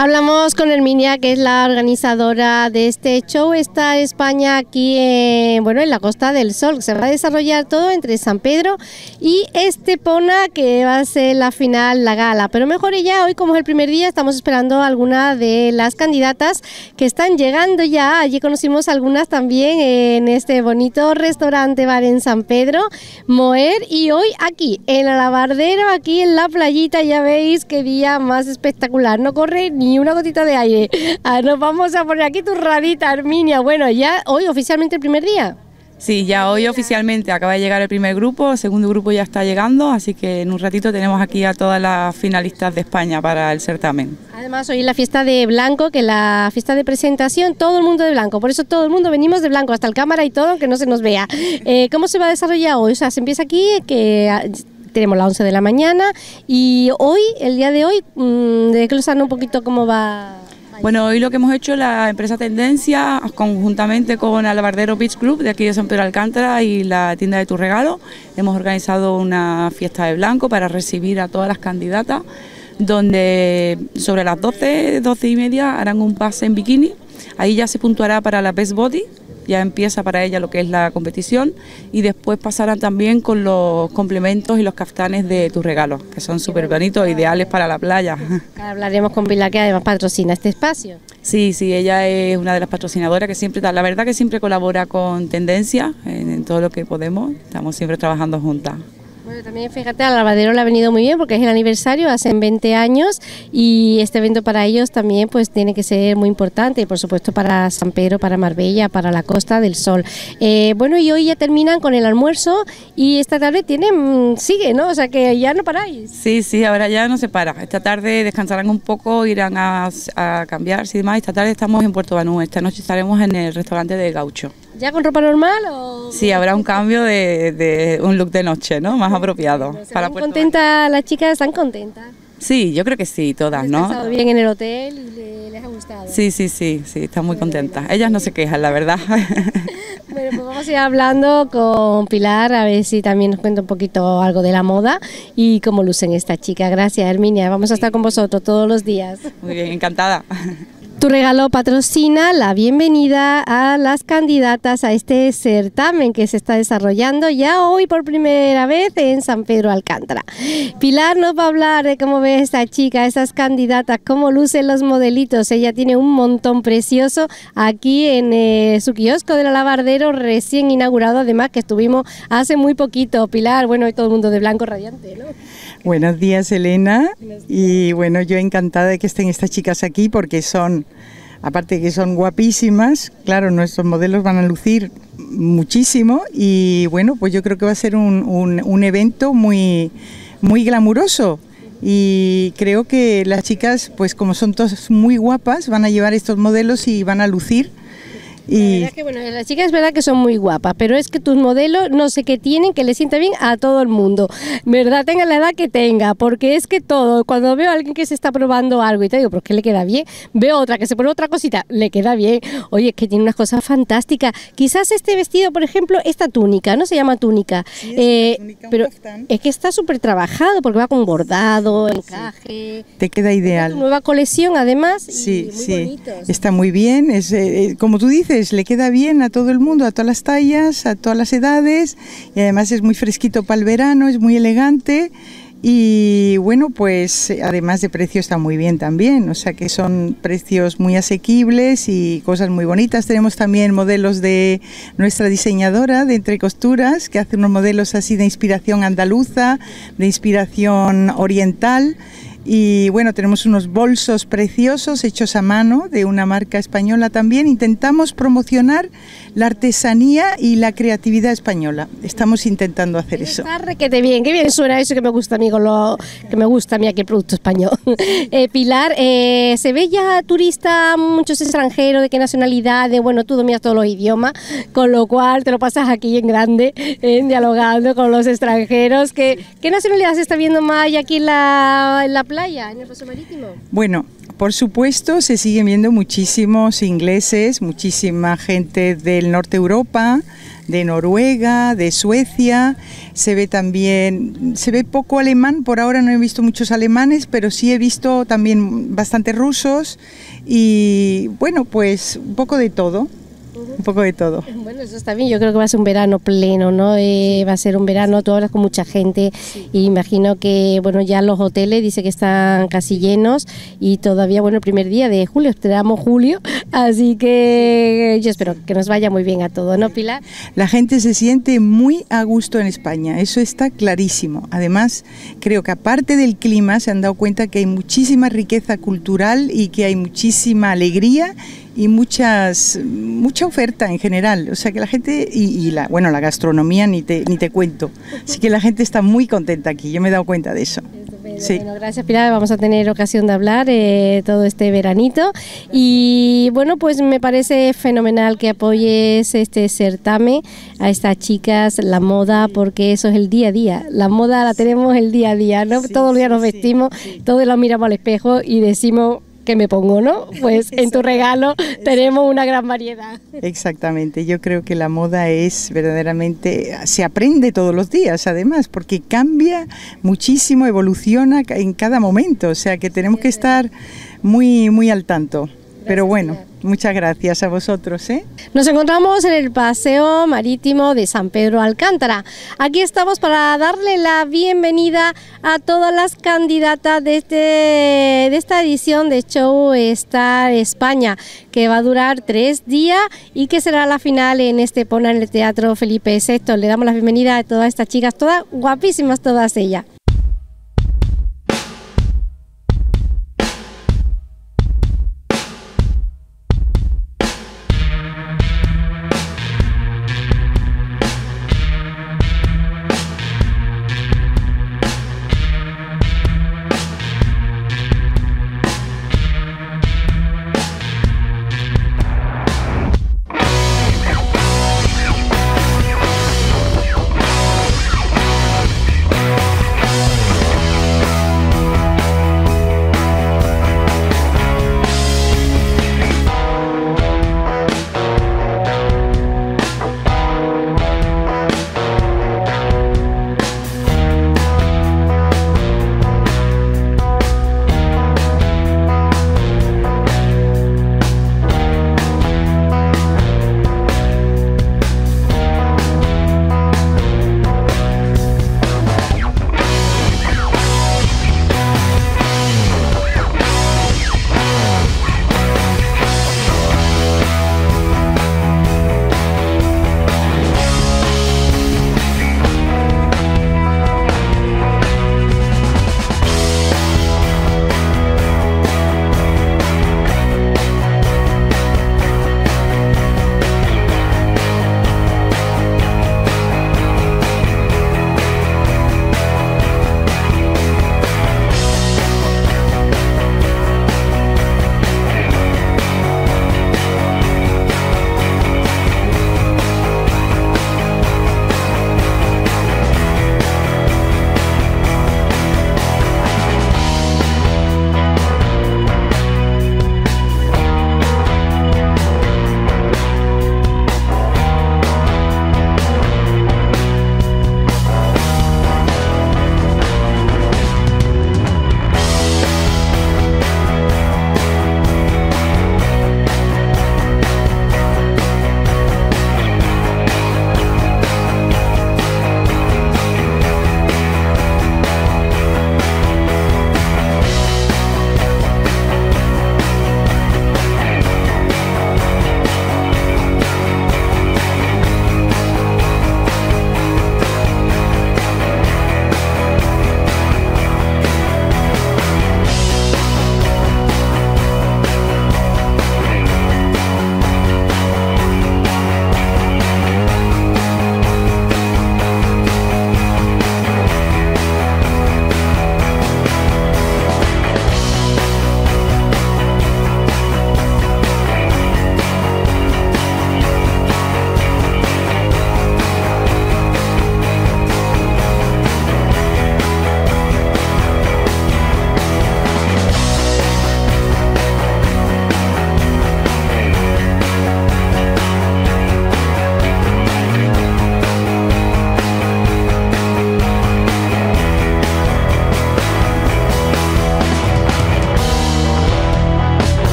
Hablamos con Herminia, que es la organizadora de este show. Está España aquí en la Costa del Sol. Se va a desarrollar todo entre San Pedro y Estepona, que va a ser la final, la gala. Pero mejor ya, hoy como es el primer día, estamos esperando algunas de las candidatas que están llegando ya. Allí conocimos algunas también en este bonito restaurante bar en San Pedro, Moer, y hoy aquí en el Alabardero, aquí en la playita. Ya veis qué día más espectacular, no corre ni una gotita de aire. Nos vamos a poner aquí turradita, Herminia. Bueno, ya hoy oficialmente el primer día. Sí, ya hoy oficialmente acaba de llegar el primer grupo, el segundo grupo ya está llegando, así que en un ratito tenemos aquí a todas las finalistas de España para el certamen. Además hoy es la fiesta de blanco, que es la fiesta de presentación, todo el mundo de blanco, por eso todo el mundo venimos de blanco, hasta el cámara y todo, aunque no se nos vea. ¿Cómo se va a desarrollar hoy? O sea, se empieza aquí, que tenemos las 11 de la mañana, y hoy, el día de hoy, desglosando un poquito cómo va. Bueno, hoy lo que hemos hecho, la empresa Tendencia, conjuntamente con Alabardero Beach Club, de aquí de San Pedro Alcántara, y la tienda de Tu Regalo, hemos organizado una fiesta de blanco para recibir a todas las candidatas, donde sobre las 12 y media harán un pase en bikini. Ahí ya se puntuará para la Best Body, ya empieza para ella lo que es la competición, y después pasarán también con los complementos y los caftanes de Tu Regalo, que son súper bonitos, ideales para la playa. Hablaremos con Pilar, que además patrocina este espacio. Sí, ella es una de las patrocinadoras que siempre, la verdad que siempre colabora con Tendencia en todo lo que podemos, estamos siempre trabajando juntas. Bueno, también fíjate, al Alabardero le ha venido muy bien porque es el aniversario, hacen 20 años, y este evento para ellos también pues tiene que ser muy importante, y por supuesto para San Pedro, para Marbella, para la Costa del Sol. Bueno, y hoy ya terminan con el almuerzo y esta tarde sigue, ¿no? O sea que ya no paráis. Sí, ahora ya no se para. Esta tarde descansarán un poco, irán a cambiarse y demás. Esta tarde estamos en Puerto Banús, esta noche estaremos en el restaurante de Gaucho. ¿Ya con ropa normal o...? Sí, habrá un cambio de un look de noche, ¿no? Más apropiado. ¿Están contentas las chicas? ¿Están contentas? Sí, yo creo que sí, todas, ¿no? ¿Han estado bien en el hotel y les ha gustado? Sí, están muy contentas. Ellas no se quejan, la verdad. Bueno, pues vamos a ir hablando con Pilar, a ver si también nos cuenta un poquito algo de la moda y cómo lucen estas chicas. Gracias, Herminia. Vamos a estar con vosotros todos los días. Muy bien, encantada. Tu Regalo patrocina la bienvenida a las candidatas a este certamen que se está desarrollando ya hoy por primera vez en San Pedro Alcántara. Pilar nos va a hablar de cómo ve esta chica, estas candidatas, cómo lucen los modelitos. Ella tiene un montón precioso aquí en su kiosco del Alabardero, recién inaugurado, además, que estuvimos hace muy poquito. Pilar, bueno, y todo el mundo de blanco radiante, ¿no? Buenos días, Elena. Y bueno, yo encantada de que estén estas chicas aquí porque aparte de que son guapísimas, claro, nuestros modelos van a lucir muchísimo, y bueno, pues yo creo que va a ser un evento muy glamuroso, y creo que las chicas, pues como son todas muy guapas, van a llevar estos modelos y van a lucir. La verdad es que bueno, las chicas es verdad que son muy guapas, pero es que tus modelos no sé qué tienen que le sienta bien a todo el mundo, ¿verdad? Tenga la edad que tenga, porque es que cuando veo a alguien que se está probando algo y te digo, ¿por qué le queda bien? Veo otra que se pone otra cosita, le queda bien. Oye, es que tiene unas cosas fantásticas. Quizás este vestido, por ejemplo, esta túnica, ¿no? Se llama túnica, sí, túnica, pero es que está súper trabajado porque va con bordado, encaje. Te queda ideal. Nueva colección además. Sí, y muy bonitos. Está muy bien, como tú dices, le queda bien a todo el mundo, a todas las tallas, a todas las edades, y además es muy fresquito para el verano, es muy elegante, y bueno, pues además de precio está muy bien también, o sea que son precios muy asequibles y cosas muy bonitas. Tenemos también modelos de nuestra diseñadora de Entre Costuras, que hace unos modelos así de inspiración andaluza, de inspiración oriental. Y bueno, tenemos unos bolsos preciosos hechos a mano de una marca española también. Intentamos promocionar la artesanía y la creatividad española. Estamos intentando hacer eso. Está requete bien, qué bien suena eso que me gusta a mí, que me gusta a mí aquí el producto español. Pilar, ¿se ve ya turista, muchos extranjeros? ¿De qué nacionalidad? Bueno, tú dominas todos los idiomas, con lo cual te lo pasas aquí en grande, dialogando con los extranjeros. ¿Qué nacionalidad se está viendo más aquí en la playa en el Paseo Marítimo? Bueno, por supuesto se siguen viendo muchísimos ingleses, muchísima gente del norte de Europa, de Noruega, de Suecia, se ve poco alemán, por ahora no he visto muchos alemanes, pero sí he visto también bastantes rusos y bueno, pues un poco de todo. Un poco de todo. Bueno, eso está bien, yo creo que va a ser un verano pleno, ¿no? Va a ser un verano, tú hablas con mucha gente y imagino que, bueno, ya los hoteles dice que están casi llenos y todavía, bueno, el primer día de julio, esperamos julio, así que yo espero que nos vaya muy bien a todos, ¿no, Pilar? La gente se siente muy a gusto en España, eso está clarísimo. Además, creo que aparte del clima se han dado cuenta que hay muchísima riqueza cultural y que hay muchísima alegría y mucha oferta en general, o sea que la gente la gastronomía ni te cuento, así que la gente está muy contenta aquí, yo me he dado cuenta de eso. Sí. Bueno, gracias Pilar, vamos a tener ocasión de hablar todo este veranito y bueno, pues me parece fenomenal que apoyes este certamen a estas chicas, la moda, porque eso es el día a día, la moda la tenemos el día a día, ¿no? Todos los días nos vestimos, todos los miramos al espejo y decimos ¿qué me pongo, no? Pues en tu regalo tenemos una gran variedad. Exactamente, yo creo que la moda es verdaderamente, se aprende todos los días además, porque cambia muchísimo, evoluciona en cada momento, o sea que tenemos que estar muy, muy al tanto. Pero bueno, muchas gracias a vosotros, ¿eh? Nos encontramos en el Paseo Marítimo de San Pedro Alcántara. Aquí estamos para darle la bienvenida a todas las candidatas de esta edición de Show Star España, que va a durar 3 días y que será la final en Estepona, en el Teatro Felipe VI. Le damos la bienvenida a todas estas chicas, todas guapísimas, todas ellas.